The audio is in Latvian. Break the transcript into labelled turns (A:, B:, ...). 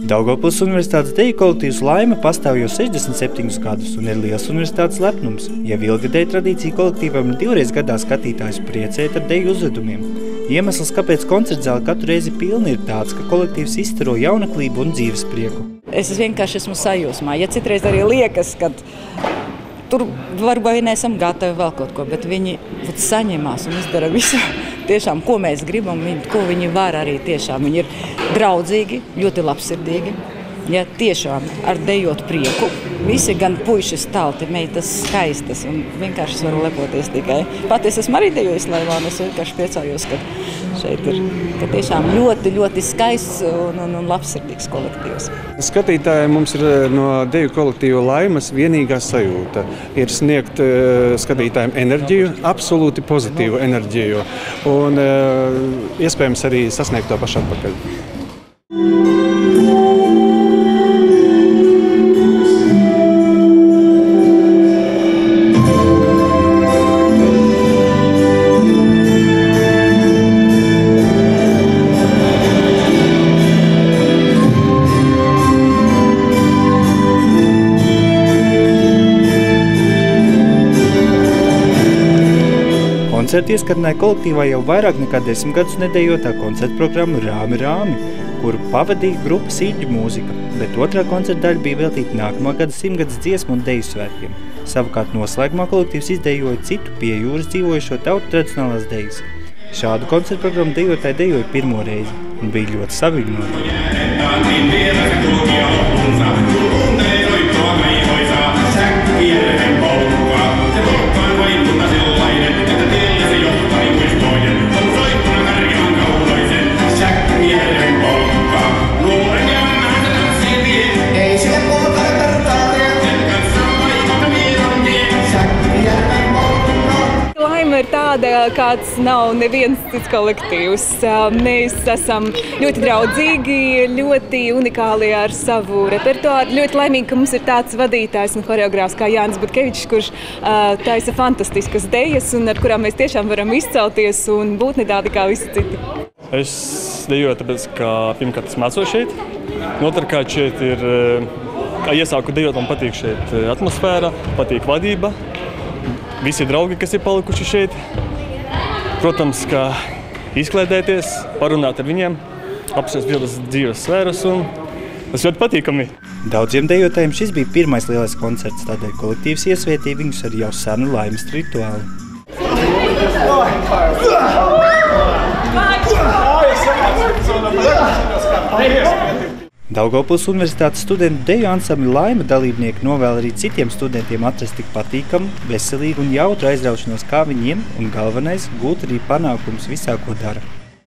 A: Daugavpils Universitātes deju kolektīvs Laime pastāv jau 67 gadus un ir liels universitātes lepnums. Jau ilgadēja tradīcija kolektīvam ir 2 reizes gadā skatītājus priecēt ar deju uzvedumiem. Iemesls, kāpēc koncertzāle katru reizi pilna, ir tāds, ka kolektīvs izstaro jaunaklību un dzīves prieku.
B: Es vienkārši esmu sajūsmā. Ja citreiz arī liekas, ka tur varbūt neesam gatavi vēl kaut ko, bet viņi saņemās un izdara visu, tiešām, ko mēs gribam, ko viņi var arī tiešām. Viņi ir draudzīgi, ļoti labsirdīgi, ja tiešām ar dejot prieku. Visi gan puišas talti, meitas skaistas un vienkārši es varu lepoties tikai. Pat es esmu arī dejojis Laimā un es vienkārši priecājos, ka šeit ir tiešām ļoti, ļoti skaists un labsirdīgs kolektīvs.
C: Skatītāji mums ir no deju kolektīva Laimas vienīgā sajūta. Ir sniegt skatītājiem enerģiju, absolūti pozitīvu enerģiju un iespējams arī sasniegt to pašu atpakaļ.
A: Koncerti ieskatināja kolektīvā jau vairāk nekā 10 gadus nedējotā koncerta programma Rāmi Rāmi, kuru pavadīja grupa Sīģu mūzika, bet otrā koncerta daļa bija veltīta nākamā gada 100-gads dziesmu un deju svētkiem. Savukārt noslēgumā kolektīvs izdejoja citu pie jūras dzīvojušo tautu tradicionālās dejas. Šādu koncerta programmu dejotāji dejoja pirmo reizi un bija ļoti saviļņoti.
D: Ir tāda, kāds nav neviens cits kolektīvs. Mēs esam ļoti draudzīgi, ļoti unikāli ar savu repertuāru. Ļoti laimīgi, ka mums ir tāds vadītājs un choreogrāfs kā Jānis Butkevičs, kurš taisa fantastiskas dejas un ar kurām mēs tiešām varam izcelties un būt ne tādi kā visi citi.
E: Es dejoju tāpēc, ka pirmkārt es mācos šeit. Otrkārt šeit ir, kā iesāku dejot, man patīk šeit atmosfēra, patīk vadība. Visi draugi, kas ir palikuši šeit, protams, ka izklēdēties, parunāt ar viņiem, apspriest vielas dzīves sfēras un tas ļoti patīkami.
A: Daudziem dejotājiem šis bija pirmais lielais koncerts, tādēļ kolektīvs iesvētīja viņus ar jau senu Laimas rituālu. Daugavpils Universitātes studentu deju ansambļa Laima dalībnieki novēl arī citiem studentiem atrast tik patīkamu, veselīgu un jautru aizraušanos kā viņiem un galvenais gūt arī panākumus visā, ko dara.